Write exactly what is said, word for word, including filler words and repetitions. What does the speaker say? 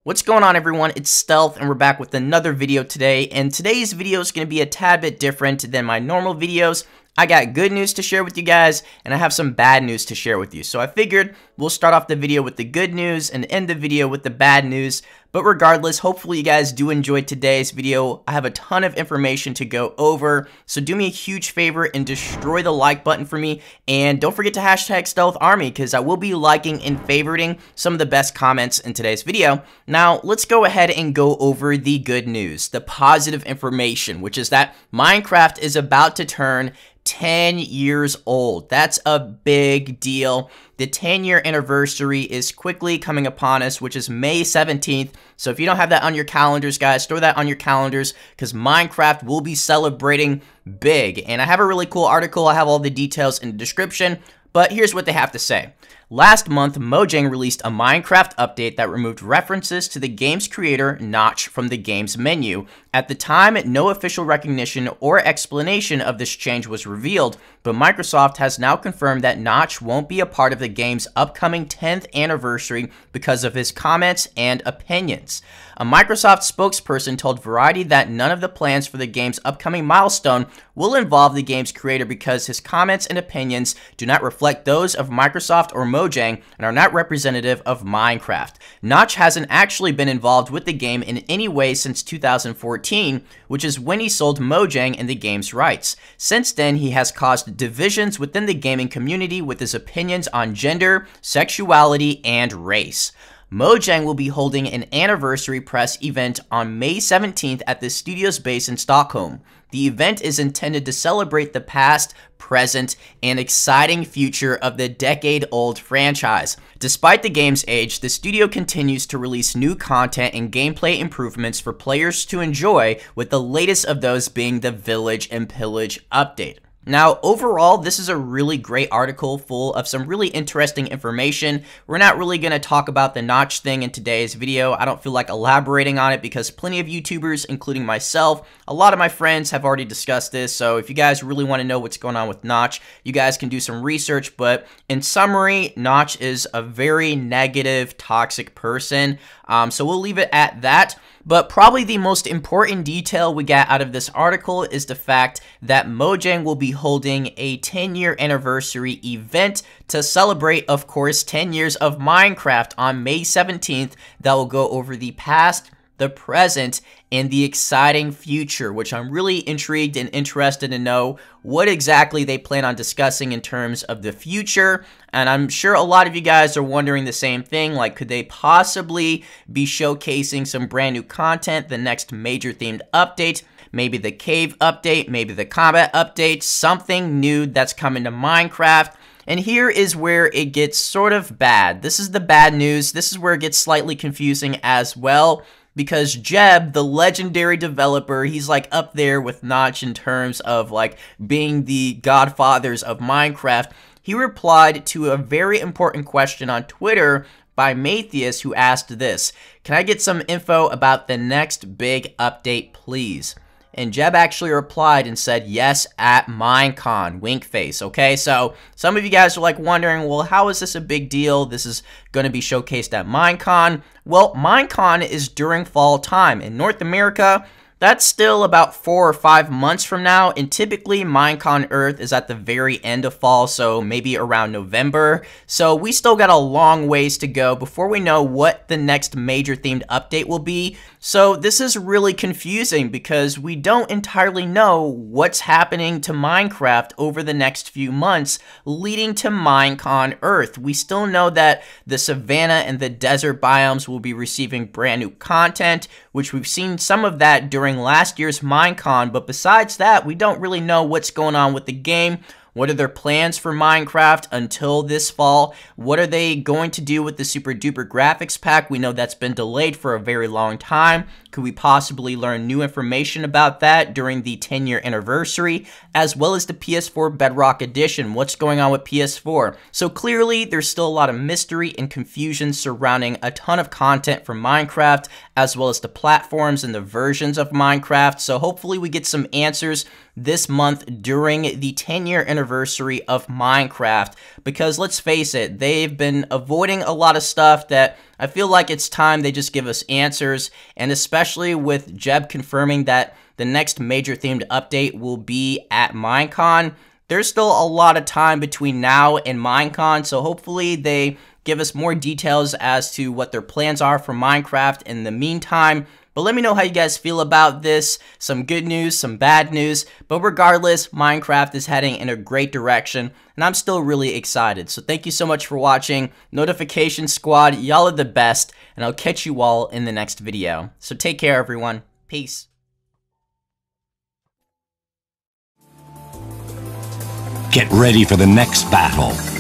What's going on, everyone? It's Stealth, and we're back with another video today, and today's video is going to be a tad bit different than my normal videos. I got good news to share with you guys, and I have some bad news to share with you. So I figured we'll start off the video with the good news and end the video with the bad news. But regardless, hopefully you guys do enjoy today's video. I have a ton of information to go over, so do me a huge favor and destroy the like button for me. And don't forget to hashtag Stealth Army, because I will be liking and favoriting some of the best comments in today's video. Now, let's go ahead and go over the good news, the positive information, which is that Minecraft is about to turn ten years old. That's a big deal. The ten year anniversary is quickly coming upon us, which is May seventeenth. So if you don't have that on your calendars, guys, throw that on your calendars, because Minecraft will be celebrating big. And I have a really cool article. I have all the details in the description, but here's what they have to say. Last month, Mojang released a Minecraft update that removed references to the game's creator, Notch, from the game's menu. At the time, no official recognition or explanation of this change was revealed, but Microsoft has now confirmed that Notch won't be a part of the game's upcoming tenth anniversary because of his comments and opinions. A Microsoft spokesperson told Variety that none of the plans for the game's upcoming milestone will involve the game's creator because his comments and opinions do not reflect those of Microsoft or Mojang and are not representative of Minecraft. Notch hasn't actually been involved with the game in any way since two thousand fourteen, which is when he sold Mojang and the game's rights. Since then, he has caused divisions within the gaming community with his opinions on gender, sexuality, and race. Mojang will be holding an anniversary press event on May seventeenth at the studio's base in Stockholm. The event is intended to celebrate the past, present, and exciting future of the decade-old franchise. Despite the game's age, the studio continues to release new content and gameplay improvements for players to enjoy, with the latest of those being the Village and Pillage update. Now, overall, this is a really great article full of some really interesting information. We're not really going to talk about the Notch thing in today's video. I don't feel like elaborating on it because plenty of YouTubers, including myself, a lot of my friends have already discussed this. So if you guys really want to know what's going on with Notch, you guys can do some research. But in summary, Notch is a very negative, toxic person. Um, so we'll leave it at that. But probably the most important detail we got out of this article is the fact that Mojang will be holding a ten year anniversary event to celebrate, of course, ten years of Minecraft on May seventeenth that will go over the past, the present, and the exciting future, which I'm really intrigued and interested to know what exactly they plan on discussing in terms of the future. And I'm sure a lot of you guys are wondering the same thing, like could they possibly be showcasing some brand new content, the next major themed update, maybe the cave update, maybe the combat update, something new that's coming to Minecraft. And here is where it gets sort of bad. This is the bad news. This is where it gets slightly confusing as well, because Jeb, the legendary developer, he's like up there with Notch in terms of like being the godfathers of Minecraft. He replied to a very important question on Twitter by Matthias, who asked this: "Can I get some info about the next big update, please?" And Jeb actually replied and said, "Yes, at Minecon, wink face." Okay, so some of you guys are like wondering, well, how is this a big deal? This is going to be showcased at Minecon. Well, Minecon is during fall time. In North America, that's still about four or five months from now, and typically Minecon Earth is at the very end of fall, so maybe around November. So we still got a long ways to go before we know what the next major themed update will be. So this is really confusing because we don't entirely know what's happening to Minecraft over the next few months leading to Minecon Earth. We still know that the savanna and the desert biomes will be receiving brand new content, which we've seen some of that during last year's Minecon, but besides that, we don't really know what's going on with the game. What are their plans for Minecraft until this fall? What are they going to do with the Super Duper graphics pack? We know that's been delayed for a very long time. Could we possibly learn new information about that during the ten year anniversary, as well as the P S four Bedrock Edition? What's going on with P S four? So clearly, there's still a lot of mystery and confusion surrounding a ton of content for Minecraft, as well as the platforms and the versions of Minecraft. So hopefully we get some answers this month during the ten year anniversary anniversary of Minecraft, because let's face it, they've been avoiding a lot of stuff that I feel like it's time they just give us answers, and especially with Jeb confirming that the next major themed update will be at Minecon. There's still a lot of time between now and Minecon, so hopefully they give us more details as to what their plans are for Minecraft in the meantime. But let me know how you guys feel about this. Some good news, some bad news. But regardless, Minecraft is heading in a great direction, and I'm still really excited. So thank you so much for watching. Notification Squad, y'all are the best, and I'll catch you all in the next video. So take care, everyone. Peace. Get ready for the next battle.